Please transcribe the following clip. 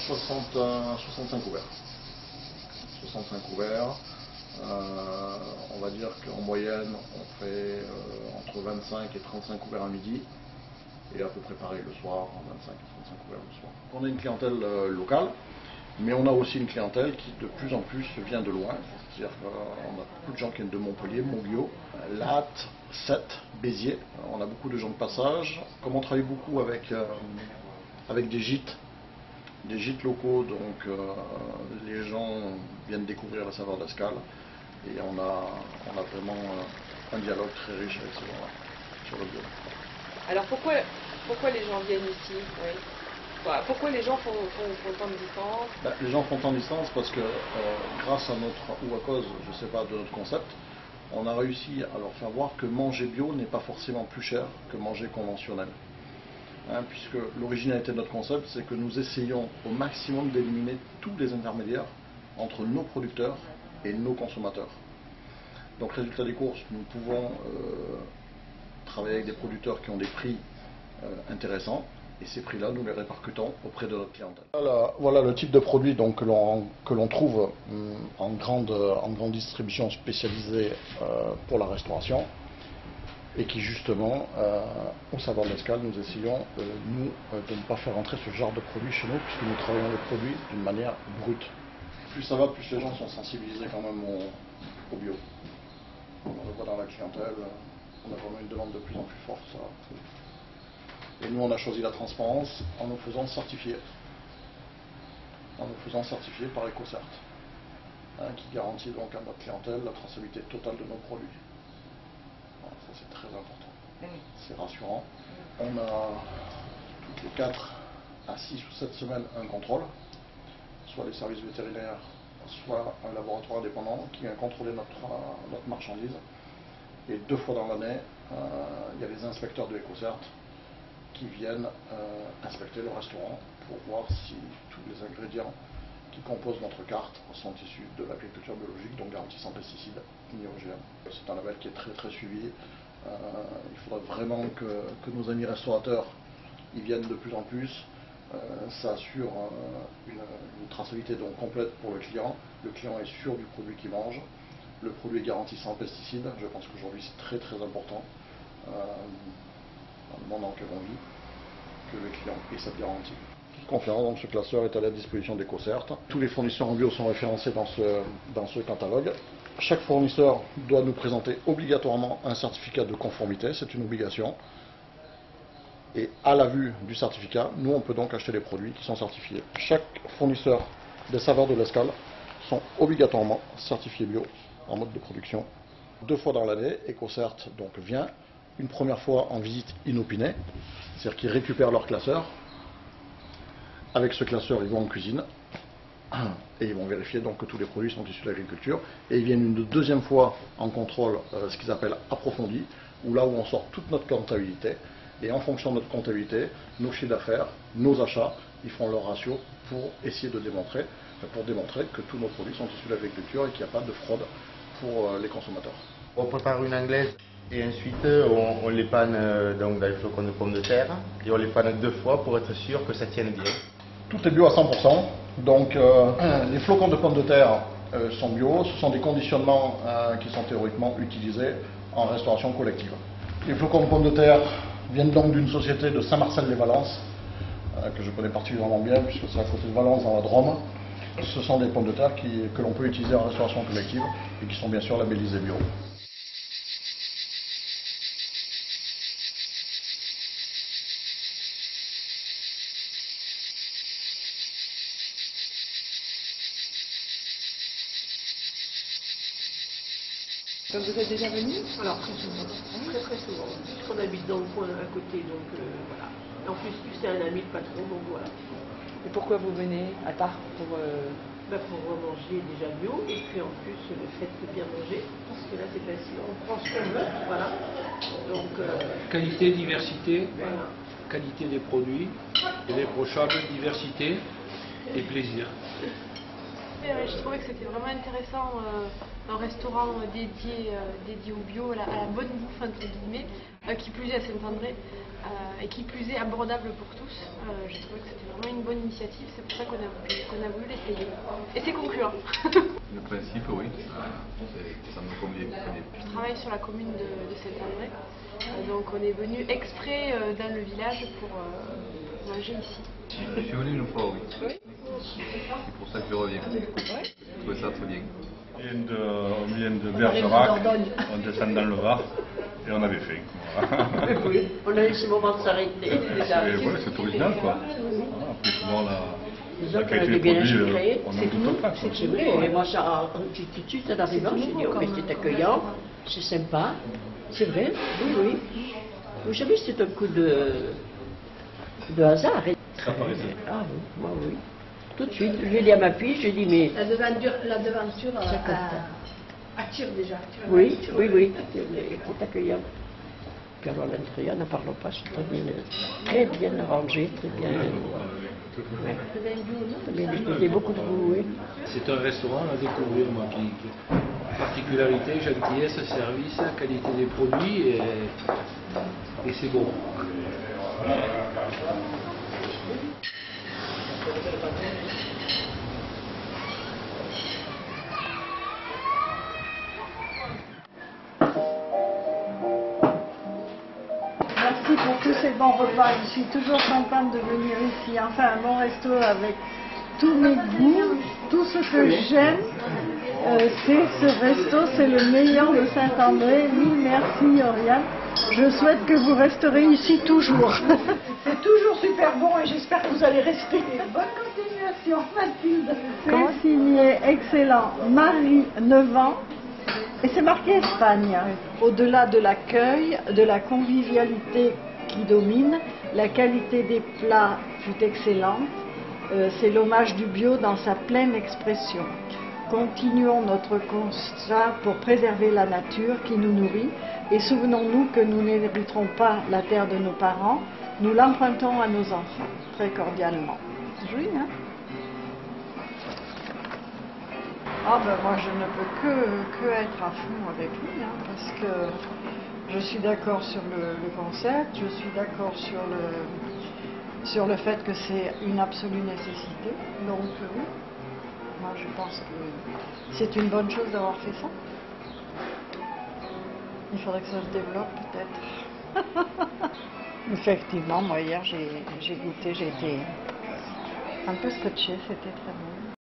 65 couverts. 65 couverts. On va dire qu'en moyenne, on fait entre 25 et 35 couverts à midi. Et à peu près pareil le soir, 25 et 35 couverts le soir. On a une clientèle locale, mais on a aussi une clientèle qui de plus en plus vient de loin. C'est-à-dire qu'on a beaucoup de gens qui viennent de Montpellier, Montguillot, Latte, Sète, Béziers. On a beaucoup de gens de passage. Comme on travaille beaucoup avec des gîtes locaux, donc les gens viennent découvrir la saveur d'Escale. Et on a vraiment un dialogue très riche avec ces gens-là sur le bio. Alors pourquoi les gens viennent ici, oui. Pourquoi les gens font tant de distance? Les gens font tant de distance parce que grâce à ou à cause, je ne sais pas, de notre concept, on a réussi à leur faire voir que manger bio n'est pas forcément plus cher que manger conventionnel. Puisque l'originalité de notre concept, c'est que nous essayons au maximum d'éliminer tous les intermédiaires entre nos producteurs et nos consommateurs. Donc résultat des courses, nous pouvons travailler avec des producteurs qui ont des prix intéressants, et ces prix-là, nous les répercutons auprès de notre clientèle. Voilà le type de produit donc, que l'on trouve en grande distribution spécialisée pour la restauration, et qui justement, au Saveurs d'Escale, nous essayons, de ne pas faire entrer ce genre de produit chez nous, puisque nous travaillons les produits d'une manière brute. Plus ça va, plus les gens sont sensibilisés quand même au bio. On le voit dans la clientèle, on a vraiment une demande de plus en plus forte. Et nous, on a choisi la transparence en nous faisant certifier. En nous faisant certifier par EcoCert, qui garantit donc à notre clientèle la traçabilité totale de nos produits. Alors, ça, c'est très important. C'est rassurant. On a toutes les 4 à 6 ou 7 semaines un contrôle, soit les services vétérinaires, soit un laboratoire indépendant qui vient contrôler notre marchandise. Et 2 fois dans l'année, il y a les inspecteurs de EcoCert qui viennent inspecter le restaurant pour voir si tous les ingrédients qui composent notre carte sont issus de l'agriculture biologique, donc garantis sans pesticides ni OGM. C'est un label qui est très très suivi. Il faudra vraiment que nos amis restaurateurs y viennent de plus en plus. Ça assure une traçabilité donc complète pour le client. Le client est sûr du produit qu'il mange. Le produit est garanti sans pesticides. Je pense qu'aujourd'hui c'est très très important dans le monde dans lequel on vit, que le client ait cette garantie. Toute confiance, donc ce classeur est à la disposition d'EcoCert. Tous les fournisseurs en bio sont référencés dans ce catalogue. Chaque fournisseur doit nous présenter obligatoirement un certificat de conformité, c'est une obligation. Et à la vue du certificat, nous on peut donc acheter les produits qui sont certifiés. Chaque fournisseur des saveurs de l'Escale sont obligatoirement certifiés bio en mode de production. 2 fois dans l'année, EcoCert donc vient, une première fois en visite inopinée, c'est-à-dire qu'ils récupèrent leur classeur. Avec ce classeur, ils vont en cuisine et ils vont vérifier donc que tous les produits sont issus de l'agriculture. Et ils viennent une deuxième fois en contrôle, ce qu'ils appellent approfondi, où là où on sort toute notre comptabilité. Et en fonction de notre comptabilité, nos chiffres d'affaires, nos achats, ils font leur ratio pour essayer de démontrer que tous nos produits sont issus de l'agriculture et qu'il n'y a pas de fraude pour les consommateurs. On prépare une anglaise et ensuite on les panne donc dans les flocons de pommes de terre et on les panne 2 fois pour être sûr que ça tienne bien. Tout est bio à 100%, donc les flocons de pommes de terre sont bio, ce sont des conditionnements qui sont théoriquement utilisés en restauration collective. Les flocons de pommes de terre viennent donc d'une société de Saint-Marcel-les-Valences, que je connais particulièrement bien puisque c'est à côté de Valence dans la Drôme. Ce sont des pommes de terre que l'on peut utiliser en restauration collective et qui sont bien sûr labellisées bio. Comme vous êtes déjà venu? Alors très souvent, très souvent. Puisqu'on habite dans le coin à côté, donc voilà. En plus, c'est un ami de patron, donc voilà. Et pourquoi vous venez à Tarbes pour manger déjà bio, et puis en plus le fait de bien manger, parce que là c'est facile, on prend ce qu'on veut, voilà. Donc, qualité, diversité, voilà. Qualité des produits, irréprochable, diversité et plaisir. fait, ouais, j'ai trouvé que c'était vraiment intéressant, un restaurant dédié au bio, à la bonne bouffe entre guillemets, qui plus est à Saint-André, et qui plus est abordable pour tous. J'ai trouvé que c'était vraiment une bonne initiative, c'est pour ça qu'on a voulu l'essayer. Et c'est concluant. Le principe, oui, ça me convient. Je travaille sur la commune de Saint-André, donc on est venu exprès dans le village pour manger ici. Je suis venu une fois, oui. C'est pour ça que je reviens. Je trouvais ça très bien. On vient de Bergerac, on descend dans le Var et on avait faim. Voilà. Oui, on a eu ce moment de s'arrêter. C'est original quoi. Voilà, après souvent Les la autres, on qualité avait des bien produits, sucré, on c'est n'en doute tout. pas. quoi. C'est vrai, et moi, ça, tout de suite, en arrivant, j'ai dit, oh, mais c'est accueillant, c'est sympa. C'est vrai, oui, oui. Vous savez, c'est un coup de hasard. Ça paraissait. Ah oui, moi oui. Tout de suite, je l'ai dit à ma fille, je dis, mais... La devanture attire déjà. Oui, oui, oui, c'est accueillant. Puis alors l'intérieur, n'en parlons pas, c'est très bien arrangé, très bien... Ouais. J'ai beaucoup de goût, oui. C'est un restaurant à découvrir, moi, qui particularité, gentillesse, service, qualité des produits, et c'est bon. Merci pour tous ces bons repas. Je suis toujours contente de venir ici. Enfin, un bon resto avec tous mes goûts, tout ce que j'aime. C'est ce resto, c'est le meilleur de Saint-André. Mille merci, Oriane. Je souhaite que vous resterez ici toujours. C'est toujours super bon et j'espère que vous allez rester. Bonne continuation, Mathilde. Consigné excellent, Marie, 9 ans. Et c'est marqué Espagne. Au-delà de l'accueil, de la convivialité qui domine, la qualité des plats fut excellente. C'est l'hommage du bio dans sa pleine expression. Continuons notre constat pour préserver la nature qui nous nourrit et souvenons-nous que nous n'hériterons pas la terre de nos parents, nous l'empruntons à nos enfants, très cordialement. C'est joli, hein? Ah ben moi je ne peux que être à fond avec lui, hein, parce que je suis d'accord sur le concept, je suis d'accord sur le fait que c'est une absolue nécessité, donc oui. Moi, je pense que c'est une bonne chose d'avoir fait ça. Il faudrait que ça se développe, peut-être. Effectivement, moi, hier, j'ai goûté, j'ai été un peu scotchée, c'était très bon.